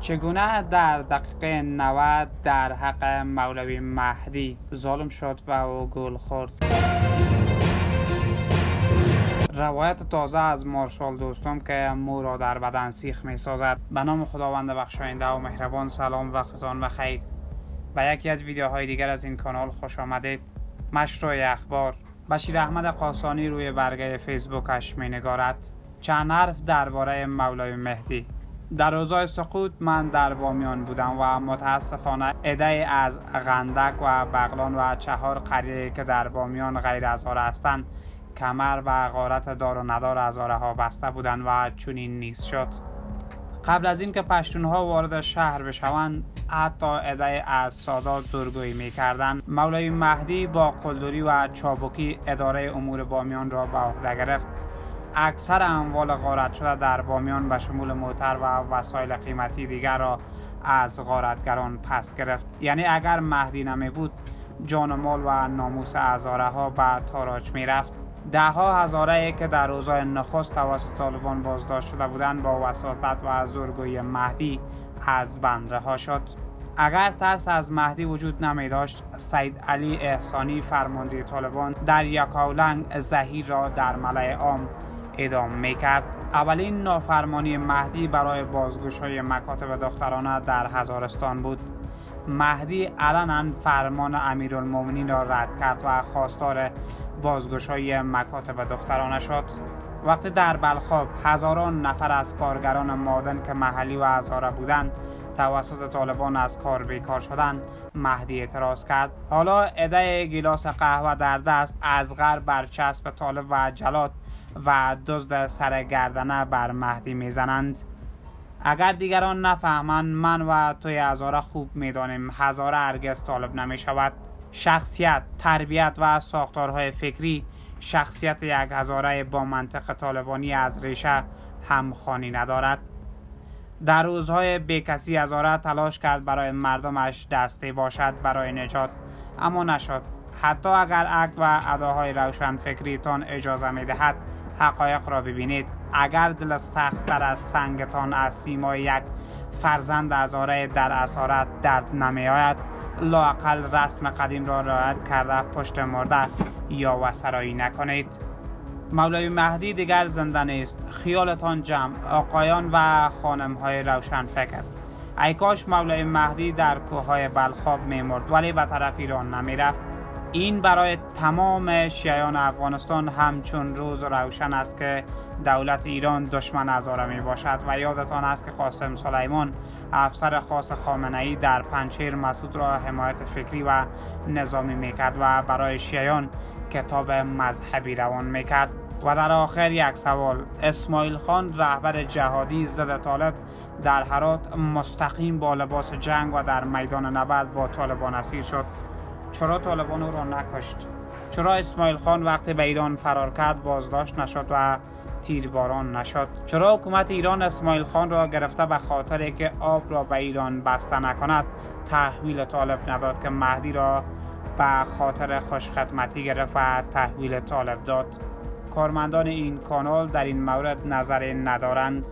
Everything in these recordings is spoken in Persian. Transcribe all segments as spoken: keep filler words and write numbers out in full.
چگونه در دقیقه نود در حق مولوی مهدی ظلم شد و او گول خورد. روایت تازه از مارشال دوستم که مو را در بدن سیخ می سازد. به نام خداوند بخشاینده و مهربان. سلام وقتتان بخیر. به یکی از ویدیوهای دیگر از این کانال خوش آمدید. مشروع اخبار. بشیر احمد قاسانی روی برگه فیسبوکش می نگارد. چند حرف درباره مولوی مهدی. در روزهای سقوط من در بامیان بودم و متاسفانه عده‌ای از غندک و بغلان و چهار قریه که در بامیان غیر ازاره هستند کمر و غارت دار و ندار ازاره ها بسته بودند و چنین نیز شد. قبل از اینکه پشتونها وارد شهر بشوند حتی عده‌ای از سادات زورگویی می‌کردند. مولوی مهدی با قلدری و چابکی اداره امور بامیان را به عهده گرفت. اکثر اموال غارت شده در بامیان به شمول موتر و وسایل قیمتی دیگر را از غارتگران پس گرفت. یعنی اگر مهدی نمی بود جان و مال و ناموس هزاره ها به تاراج می رفت. ده ها هزاره که در روزهای نخست توسط طالبان بازداشت شده بودند با وساطت و زورگویی مهدی از بند رها شد. اگر ترس از مهدی وجود نمی داشت سید علی احسانی فرمانده طالبان در یکاولنگ زهیر را در ملأ عام اعدام میکرد. اولین نافرمانی مهدی برای بازگشایی مکاتب دخترانه در هزارستان بود. مهدی علنا فرمان امیرالمومنین را رد کرد و خواستار بازگشایی مکاتب دخترانه شد. وقتی در بلخاب هزاران نفر از کارگران مادن که محلی و هزاره بودند توسط طالبان از کار بیکار شدند مهدی اعتراض کرد. حالا عده گیلاس قهوه در دست از غرب برچسب طالب و جلاد و دزد سرگردنه بر مهدی میزنند. اگر دیگران نفهمند من و توی هزاره خوب میدانیم هزاره هرگز طالب نمی شود. شخصیت، تربیت و ساختارهای فکری شخصیت یک هزاره با منطق طالبانی از ریشه همخوانی ندارد. در روزهای بیکسی هزاره تلاش کرد برای مردمش دسته باشد برای نجات، اما نشد. حتی اگر عقل و اداهای روشن فکریتان اجازه می دهد حقایق را ببینید. اگر دل سخت تر از سنگتان از سیمای یک فرزند هزاره در اسارت درد نمی آید لااقل رسم قدیم را رعایت کرده پشت مرده یا وسرایی نکنید. مولوی مهدی دیگر زنده نیست. خیالتان جمع آقایان و خانم‌های روشن فکر. ای کاش مولوی مهدی در کوههای بلخاب می‌مرد ولی به طرف ایران نمی‌رفت. این برای تمام شیعیان افغانستان همچون روز روشن است که دولت ایران دشمن هزاره می باشد و یادتان است که قاسم سلیمان افسر خاص خامنه‌ای در پنجشیر مسعود را حمایت فکری و نظامی می کرد و برای شیعیان کتاب مذهبی روان می کرد. و در آخر یک سوال. اسماعیل خان رهبر جهادی ضد طالب در هرات مستقیم با لباس جنگ و در میدان نبرد با طالبان اسیر شد. چرا طالبان او را نکشت؟ چرا اسماعیل خان وقتی به ایران فرار کرد بازداشت نشد و تیرباران نشد؟ چرا حکومت ایران اسماعیل خان را گرفته به خاطری که آب را به ایران بسته نکند تحویل طالب نداد که مهدی را به خاطر خوشخدمتی گرفت و تحویل طالب داد؟ کارمندان این کانال در این مورد نظری ندارند.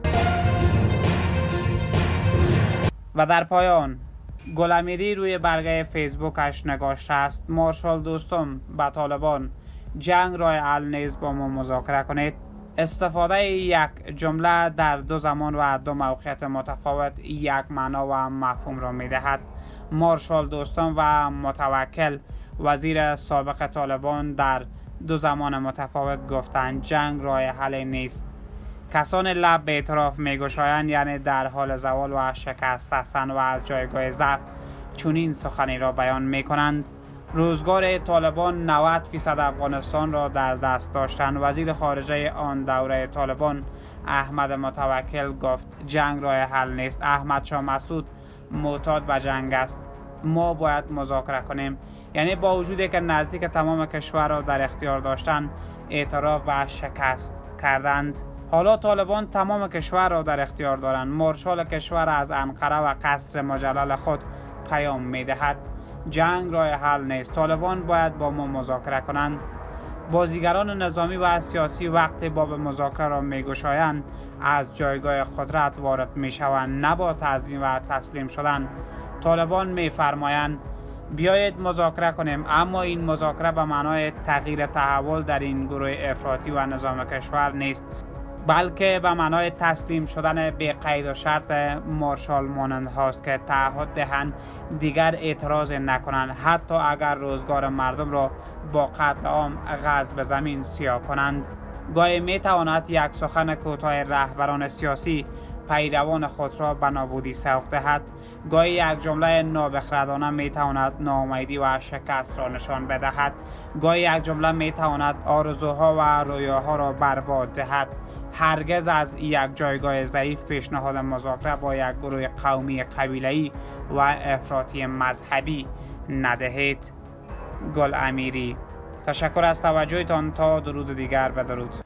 و در پایان گلامیری روی برگه فیسبوکش نگاشته است. مارشال دوستم به طالبان جنگ رای حل نیز با ما مذاکره کنید. استفاده یک جمله در دو زمان و دو موقعیت متفاوت یک معنا و مفهوم را می دهد. مارشال دوستم و متوکل وزیر سابق طالبان در دو زمان متفاوت گفتند جنگ رای حل نیست. کسان لب به اعتراف میگشایند یعنی در حال زوال و شکست هستند و از جایگاه ضعف چنین سخنی را بیان می کنند. روزگار طالبان نود فیصد افغانستان را در دست داشتند. وزیر خارجه آن دوره طالبان احمد متوکل گفت جنگ راه حل نیست. احمد شاه مسعود معتاد به جنگ است. ما باید مذاکره کنیم. یعنی با وجودی که نزدیک تمام کشور را در اختیار داشتند اعتراف و شکست کردند. حالا طالبان تمام کشور را در اختیار دارند. مارشال کشور از انقره و قصر مجلل خود پیام می دهد جنگ راه حل نیست. طالبان باید با ما مذاکره کنند. بازیگران نظامی و سیاسی وقتی باب مذاکره را میگشایند از جایگاه قدرت وارد میشوند، نه با تعظیم و تسلیم شدن. طالبان میفرمایند بیایید مذاکره کنیم، اما این مذاکره به معنای تغییر تحول در این گروه افراطی و نظام کشور نیست، بلکه به معنای تسلیم شدن بی قید و شرط مارشال مانند هاست که تعهد دهند دیگر اعتراض نکنند، حتی اگر روزگار مردم را با قتل عام غصب زمین سیاه کنند. گاهی می تواند یک سخن کوتاه رهبران سیاسی پیروان خود را به نابودی سوق دهد. گاهی یک جمله نابخردانه می تواند ناامیدی و شکست را نشان بدهد. گاهی یک جمله می تواند آرزوها و رویاها را برباد دهد. هرگز از یک جایگاه ضعیف پیشنهاد مذاکره با یک گروه قومی قبیله‌ای و افراطی مذهبی ندهید. گل امیری. تشکر از توجهتان. تا درود دیگر، بدرود.